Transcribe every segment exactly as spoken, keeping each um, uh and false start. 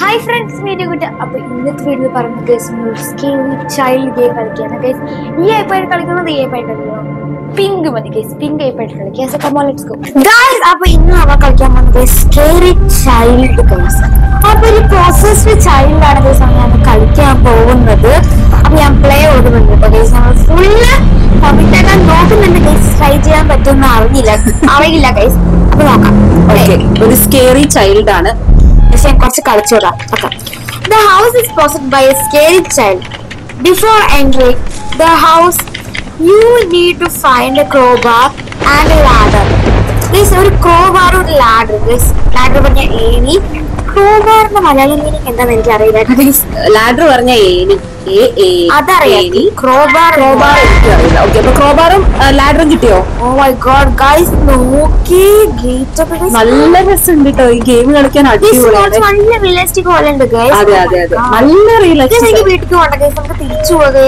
Hi friends, meet you. Now, in this video, we will talk about scary child game. Guys, this is pink. Guys, pink guys. So come on, let's go. Guys, now we will talk about scary child games. Now, the process with child games, we will play guys. Full try guys. Okay, with scary child. The house is possessed by a scary child. Before entering the house, you need to find a crowbar and a ladder. This is a crowbar and a ladder. This ladder is any crowbar is Malayalam meaning is ladder is any A crowbar crowbar okay, but crowbar and ladder kittiyo. Oh my god, guys, no great നല്ല രസമുണ്ട് ഈ game കളിക്കാൻ അടിപൊളിയാണ്. നല്ല realistic പോലെ ഉണ്ട് guys. അതെ അതെ അതെ നല്ല റിയലിസ്റ്റിക്. എനിക്ക് വീട്ടിലേക്ക് പോകണ്ട ഗൈസ്, നമുക്ക് തിരിച്ചു പോകേ.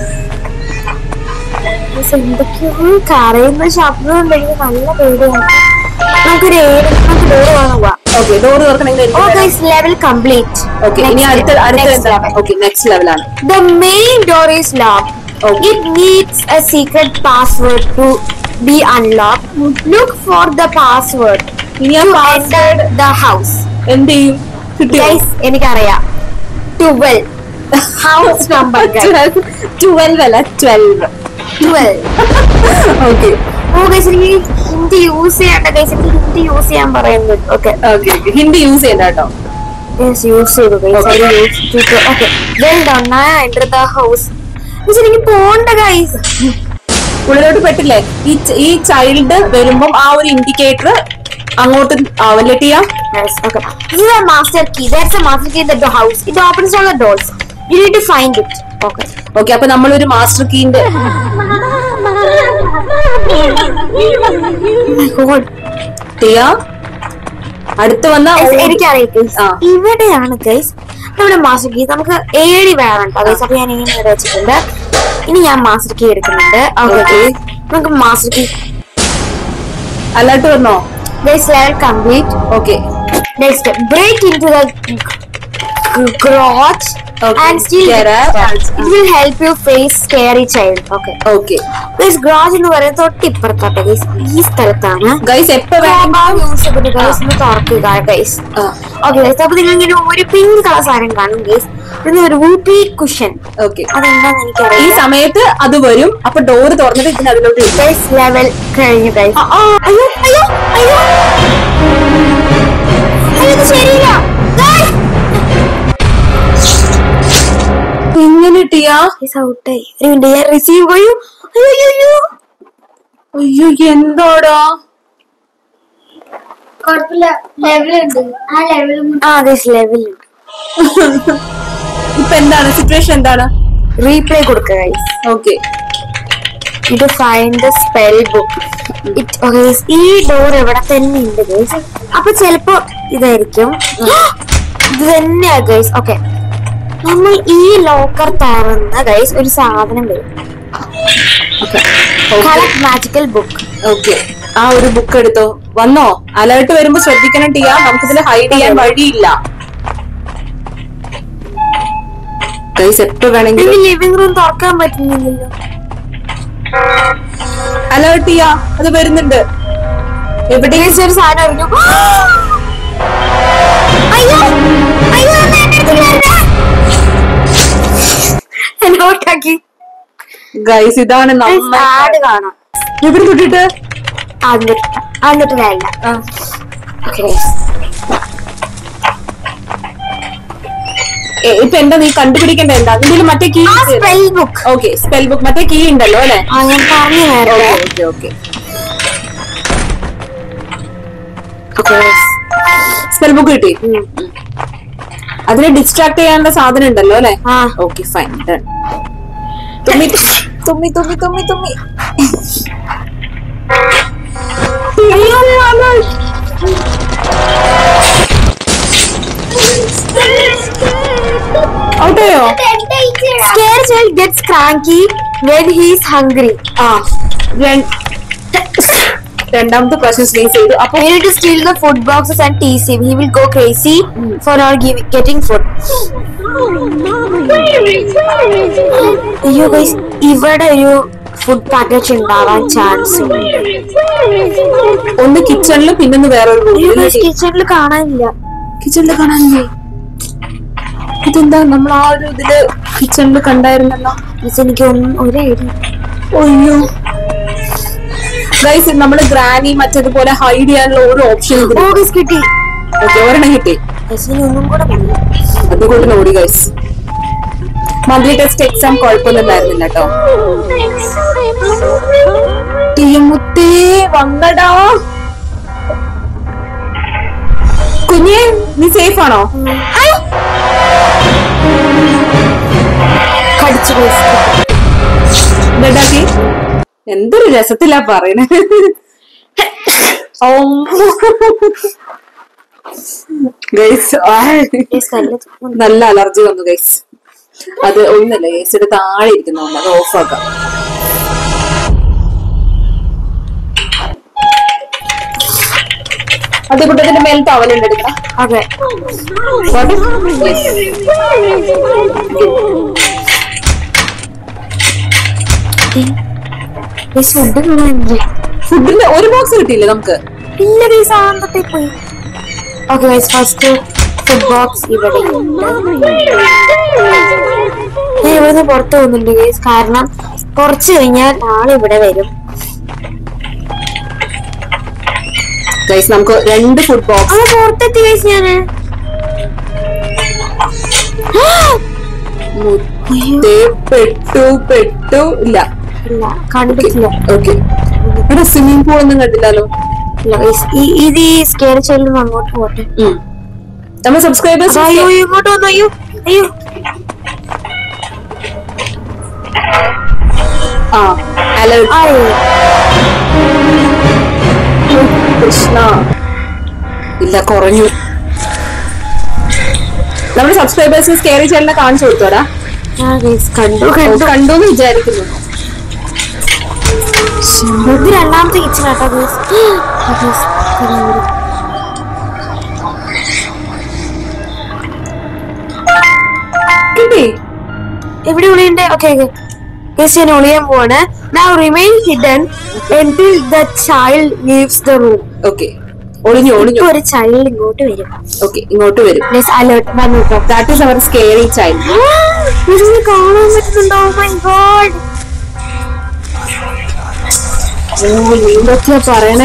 എന്തൊക്കെയോ കരയുന്ന ശബ്ദം ഉണ്ടെങ്കിൽ നല്ല പേടിയാണ്. നമുക്കൊരു ഏഴ് നമുക്ക് ഡോർ വാങ്ങുക. ഓക്കെ, ഡോർ തുറക്കണമെങ്കിൽ oh guys, level complete. Okay, ഇനി അടുത്ത അടുത്ത ഓക്കെ നെക്സ്റ്റ് ലെവലാണ്. The main door is locked. Okay. It needs a secret password to be unlocked. Look for the password ഇനി ആ enter the house. എന്ത് ചെയ്യും? Guys, എനിക്കറിയാം. twelve house number guys. twelve അല്ല twelve. twelve. Okay. Oh guys, എനിക്ക് Hindi use ചെയ്യണ്ട guys, എനിക്ക് Hindi use ചെയ്യാൻ പറയുന്നത്. ഓക്കെ ഓക്കെ, ഹിന്ദി യൂസ് ചെയ്യണ്ട കേട്ടോ. യെസ്, യൂസ് ചെയ്തു guys. Okay, well done. now enter the house. എനിക്ക് പോണ്ട ഗൈസ്. ഉള്ളിലോട്ട് പെട്ടില്ലേ? ഈ ഈ ചൈൽഡ് വരുമ്പം ആ ഒരു ഇൻഡിക്കേറ്റർ അങ്ങോട്ട് ലെറ്റ് ചെയ്യാം. Yes, okay. This is a master key. That's a master key at the house. It opens all the doors. You need to find it. Okay. Okay, അപ്പൊ നമ്മളൊരു മാസ്റ്റർ കീന്റെ അടുത്ത് വന്ന എനിക്കറിയാം ഇവിടെയാണ് ഗൈസ് നമ്മുടെ മാസ്റ്റർ കീ. നമുക്ക് ഏഴ് വേണം ഗൈസ്. അപ്പൊ ഞാൻ ഇങ്ങനെ വെച്ചിട്ടുണ്ട്. ഇനി ഞാൻ മാസ്റ്റർ കീ എടുക്കുന്നുണ്ട്. ഓക്കെ, നമുക്ക് മാസ്റ്റർ കീ അലർട്ട് വന്നോ? Guys, level complete. Okay, next break into the garage okay. and steal it. It will help you face scary child. Okay. Okay. This garage എന്ന് പറയുന്നത് തൊട്ടിപ്പുറത്താട്ടെ guys. ഈ സ്ഥലത്താണ് guys. എപ്പോ use ചെയ്തിട്ട് guys ഒന്ന് തുറക്കുക guys. Okay guys, അപ്പൊ നിങ്ങൾ ഇങ്ങനെ ഒരു പിങ്ക് കളർ സാധനം കാണും ഗൈസ്. പിന്നെ ഒരു വൂപ്പി കുഷൻ. ഓക്കെ, അതെന്താന്ന് എനിക്കറിയാം. ഈ സമയത്ത് അത് വരും. അപ്പൊ ഡോർ തുറന്നിട്ട് ഇതിന് അതിലോട്ട് ഗൈസ് ലെവൽ കഴിഞ്ഞു ഗൈസ്. അയ്യോ അയ്യോ അയ്യോ അയ്യോ, ഇത് ശരിയില്ല ഗൈസ്. എങ്ങനെ ടിയാ ഔട്ടായി? ഒരു മിനിറ്റ്, ഞാൻ റിസീവ് ചെയ്യൂ. അയ്യോ അയ്യോ അയ്യോ, എന്താടാ? ഇപ്പൊ എന്താണ് സിറ്റുവേഷൻ? എന്താണ്? റീപ്ലേ കൊടുക്കുക ഗൈസ്. ഓക്കെ, ഇത് ഫൈൻഡ് ദ സ്പെൽ ബുക്ക്. ഈ ഡോർ എവിടെ തന്നെ ഉണ്ട് ഗൈസ്. അപ്പൊ ചെലപ്പോ ഇതായിരിക്കും. ഇത് തന്നെയാ ഗൈസ്. ഓക്കെ, നമ്മൾ ഈ ലോക്കർ തുറന്ന ഗൈസ് ഒരു സാധനം വരും. Collect magical book. ഓക്കെ, ആ ഒരു ബുക്ക് എടുത്തോ. വന്നോ? അലേർട്ട് വരുമ്പോ ശ്രദ്ധിക്കണം ടിയാ, നമുക്കിതിൽ ഹൈഡ് ചെയ്യാൻ വഴിയില്ല ഗൈസ്. എപ്പോ വേണമെങ്കിലും ലിവിംഗ് റൂം തുറക്കാൻ പറ്റുന്നില്ലല്ലോ. അലേർട്ട് ചെയ്യാ, അത് വരുന്നുണ്ട്. എവിടെ ഒരു സാധനം അറിഞ്ഞു. അയ്യോ അയ്യോ, ഗൈസ്, ഇതാണ് ആഡ് കാണാം. ഇവിടെ തൊട്ടിട്ട് എന്നിട്ട് വേണ്ട. ഇപ്പൊ എന്താ നീ കണ്ടുപിടിക്കേണ്ട? എന്താ ഇതിൽ മറ്റേ key? Spell book. Okay, spell book മറ്റേ കീ ഉണ്ടല്ലോ അല്ലെ? ഞാൻ പറഞ്ഞു നേരം. ഓക്കെ ഓക്കെ, സ്പെൽ ബുക്ക് കിട്ടി. അതിനെ ഡിസ്ട്രാക്ട് ചെയ്യാനുള്ള സാധനം ഉണ്ടല്ലോ അല്ലെ? Okay, fine. തുമ്മി തുമ്മി തുമ്മി തുമ്മി തുമ്മി ഔട്ടയോ? Scared child gets cranky when he is hungry. ആ രണ്ടാമത്തെ പ്രാവശ്യം സ്നീസ് ചെയ്തു. അപ്പൊ I need to steal the food boxes and tease him. He will go crazy for not giving, getting food. അയ്യോ ഗൈസ്, ഇവിടെ ഒരു ഫുഡ് പാക്കറ്റ് ഉണ്ടാവാൻ chance ഉണ്ട്. ഒന്ന് കിച്ചണിലും പിന്നൊന്ന് വേറെ കിച്ചണിൽ കാണാനില്ല. കിച്ചണിൽ കാണാനില്ലേ? ഇതെന്താ നമ്മൾ ആ ഒരു ഇതില് കിച്ചണിൽ കണ്ടായിരുന്നല്ലോ. എനിക്ക് ഒന്നും ഒരു ഐഡിയ. അയ്യോ ഗൈസ്, നമ്മള് ഗ്രാനി മറ്റേതുപോലെ ഹൈഡ് ചെയ്യാനുള്ള ഒരു ഓപ്ഷൻ കിട്ടി. ഒരെണ്ണം കിട്ടി. ഒന്നും കൂടെ അതുകൊണ്ട് നോടി ഗൈസ്. മന്ത്ലി ടെസ്റ്റ് എക്സാം കുഴപ്പമൊന്നും ഉണ്ടായിരുന്നില്ല കേട്ടോ. ടീമുത്തേ വന്നടാ. കുഞ്ഞെ, നീ സേഫ് ആണോ? കടിച്ചു എന്തൊരു രസത്തിലാ പറയണേ. ഗൈസ് നല്ല അലർജി വന്നു ഗൈസ്. അത് ഒന്നല്ല ഗൈസിന്റെ താഴെ ഇരിക്കുന്നോണ്ട് അത് ഓഫാക്കാം. അതേ കുട്ടത്തിന്റെ മേൽ ടവലുണ്ട് എടുക്കണം. അതെ, ഫുഡിന്റെ ഒരു ബോക്സ് കിട്ടിയില്ലേ നമുക്ക്? ഇല്ല ഗൈസ്, ആണ്ടത്തെ പോയി. Okay guys, first food box ഇവിടെ. ഞാൻ ഇവിടുന്ന് പുറത്തു പോകുന്നുണ്ട് ഗൈസ്, കാരണം കുറച്ച് കഴിഞ്ഞാൽ ആളിവിടെ വരും. ഗൈസ് നമുക്ക് രണ്ട് ഫുഡ് ബോക്സ്. അത് പുറത്തെത്തി ഗൈസ്. ഞാന് പെട്ടു പെട്ടു ഇല്ല ഇല്ല കണ്ടിട്ടില്ല. ഓക്കെ, ഇവിടെ സ്വിമ്മിംഗ് പൂൾ ഒന്നും കണ്ടില്ലല്ലോ. ഇത് ഈ സ്കെയർ ചൈൽഡ് അങ്ങോട്ട് പോട്ടെ. നമ്മൾ സബ്സ്ക്രൈബേഴ്സ് അയ്യോ ഇങ്ങോട്ട് വന്നു. അയ്യോ അയ്യോ ആ അലർട്ട്. കൃഷ്ണ ഇല്ല, കുറഞ്ഞു. നമ്മുടെ സബ്സ്ക്രൈബേഴ്സ് സ്കെയർ ചൈൽഡിനെ കാണിച്ചു കൊടുത്തോടാ. കണ്ടു കണ്ടു എന്ന് വിചാരിക്കുന്നു. രണ്ടാമത്തെ കിച്ചൺ ആട്ടോ. കിട്ടി. എവിടെ ഒളിയുണ്ട്? ഓക്കെ ഞാൻ ഒളിയാൻ പോവാണ്. Now remain hidden until the child leaves the room. Okay, ഒളിഞ്ഞു ഒളിഞ്ഞു. ഒരു ചൈൽഡ് ഇങ്ങോട്ട് വരും. ഓക്കെ, ഇങ്ങോട്ട് വരും. അലേർട്ട് വന്നു. That is our scary child. ഇതിന് കാണാൻ പറ്റുന്നുണ്ടോ? Oh my god. എന്തൊക്കെയാ പറയണേ?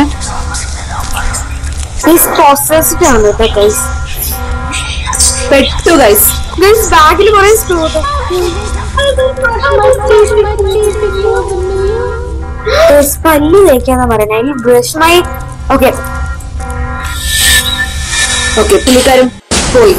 ആണ് ഗൈസ്. പെട്ടു ഗൈസ്. ഗൈസ് ബാഗിൽ കുറെ സ്റ്റോർ. പല്ല് തേക്കാന്നാ പറയുന്നത്. അതിൽ ബ്രഷ് മൈ. ഓക്കെ ഓക്കെ, പുള്ളിക്കാരും പോയി.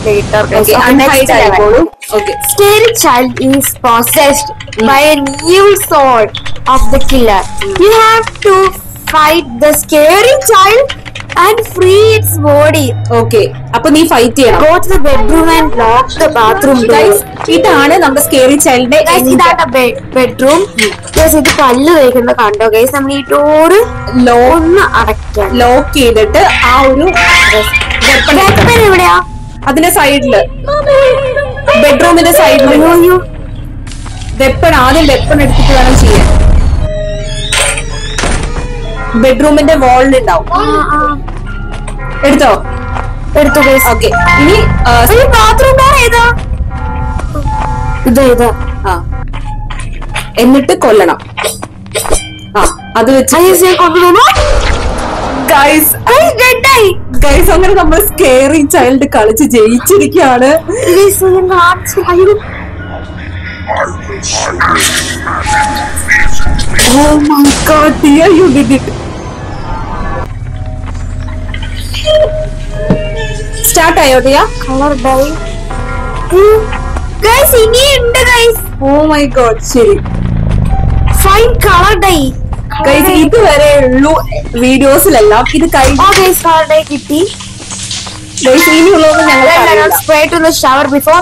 Scary child is possessed by an evil sword of the killer. You have to fight the scary child and free its body. Okay, അപ്പൊ നീ ഫൈറ്റ് ചെയ്യണം. Go to the bedroom and lock the bathroom door. ഇതാണ് നമ്മുടെ scary ചൈൽഡിന്റെ. ഇതാണ് bedroom. ഇത് പല്ല് തേക്കുന്ന കണ്ടോ ഗൈസ്. നമ്മൾ ഈ ഡോറ് ഒന്ന് അടയ്ക്കണം. ലോക്ക് ചെയ്തിട്ട് ആ ഒരു വെപ്പൺ എവിടെയാ? അതിന്റെ സൈഡില്, ബെഡ്റൂമിന്റെ സൈഡില്. വെപ്പൺ ആദ്യം വെപ്പൺ എടുത്തിട്ട് വേണം ചെയ്യാൻ. ബെഡ്റൂമിന്റെ വാളിൽ ഉണ്ടാവും. എടുത്തോ? എടുത്തു. ഓക്കെ, ഇനി ബാത്റൂം ഡോർ ഏതാ? ഇതാ ഇതാ. ആ, എന്നിട്ട് കൊല്ലണം. ആ, അത് വെച്ച് കൊണ്ടുപോകുന്നു. ഗൈസ് ഗൈസ് അങ്ങനെ നമ്മൾ സ്കേറി ചൈൽഡ് കളിച്ച് ജയിച്ചിരിക്കുകയാണ്. Oh my god, dear, you did it. Start ആയോ ഡിയ? Colour dye. ഗൈസ് ഇനിയുണ്ട് ഗൈസ്. Oh my god, ശരി. Fine colour dye. ഗൈസ് ഇതുവരെ ഉള്ളൂ വീഡിയോസിലെല്ലാം. ഇത് കഴിഞ്ഞു കളർ ഡൈ കിട്ടി. ഗൈസ് ഇനിയുള്ളത് ഞങ്ങൾ spray to the shower before.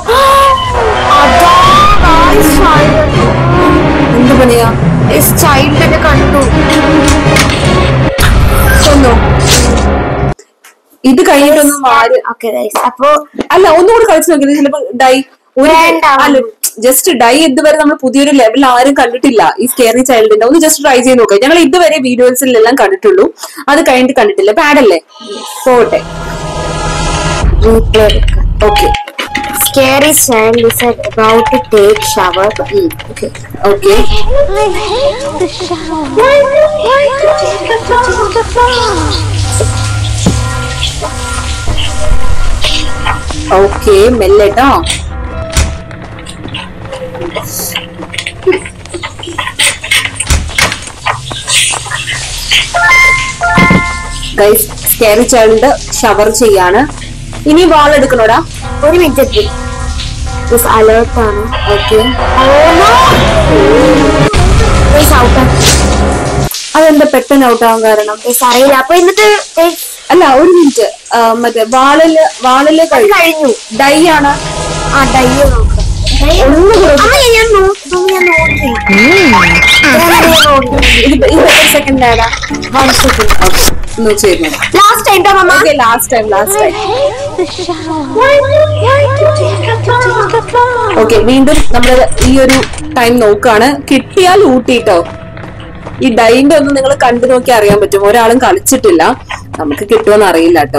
എന്ത് പണിയാ? ചൈൽഡിനെ കണ്ടു. ഇത് കഴിഞ്ഞിട്ടൊന്നും മാറി. അപ്പൊ അല്ല ഒന്നുകൂടി കളിച്ചു നോക്കിയത് ചിലപ്പോ ഡൈ അല്ല ജസ്റ്റ് ഡൈ ഇതുവരെ നമ്മൾ പുതിയൊരു ലെവൽ ആരും കണ്ടിട്ടില്ല ഈ സ്കേറി ചൈൽഡിന്റെ. ഒന്ന് ജസ്റ്റ് ട്രൈ ചെയ്ത് നോക്കാം. ഞങ്ങൾ ഇതുവരെ വീഡിയോസിലെല്ലാം കണ്ടിട്ടുള്ളൂ, അത് കഴിഞ്ഞിട്ട് കണ്ടിട്ടില്ല. പാഡല്ലേ പോട്ടെ. Okay. Scary child is about to take shower. Mm. Okay. Okay. I hate the shower. Why, why to take a shower? Okay, മെല്ലെട്ടോ. ഗൈസ് സ്കേറി ചൈൽഡ് ഷവർ ചെയ്യാണ്. ഇനി വാൾ എടുക്കണോടാ? ഒരു മിനിറ്റ് അലേർട്ട് ആണ്. ഓക്കെ. അതെന്താ പെട്ടെന്ന് ഔട്ട് ആവാൻ കാരണം? അറിയില്ല. അപ്പൊ എന്നിട്ട് അല്ല ഒരു മിനിറ്റ്, മറ്റേ വാളില് വാളില് കഴിഞ്ഞു. ഡൈ ആണ്. ആ ഡൈ നോക്കാം. സെക്കൻഡ് ആടാ. Last time last time last time okay. വീണ്ടും നമ്മൾ ഈ ഒരു ടൈം നോക്കാണ്. കിട്ടിയാൽ ഊട്ടിട്ടോ. ഈ ഡൈന്റെ ഒന്നും നിങ്ങൾ കണ്ടു നോക്കി അറിയാൻ പറ്റും. ഒരാളും കളിച്ചിട്ടില്ല, നമുക്ക് കിട്ടുമെന്ന് അറിയില്ല കേട്ടോ.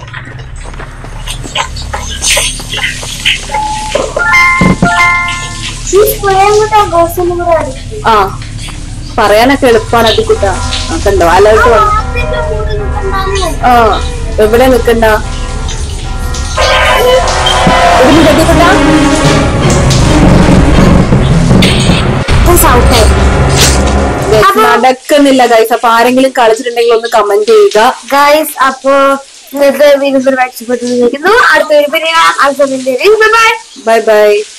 ആ പറയാനൊക്കെ എളുപ്പമാണ്. അത് കുട്ടാ കണ്ടോ അലേർട്ട് വന്നു. ആ എവിടെ നിക്കണ്ട നടക്കുന്നില്ല ഗൈസ്. അപ്പൊ ആരെങ്കിലും കളിച്ചിട്ടുണ്ടെങ്കിൽ ഒന്ന് കമന്റ് ചെയ്യുക ഗൈസ്. അപ്പൊ ഇന്നത്തെ വീഡിയോ അടുത്തൊരു ബൈ ബൈ.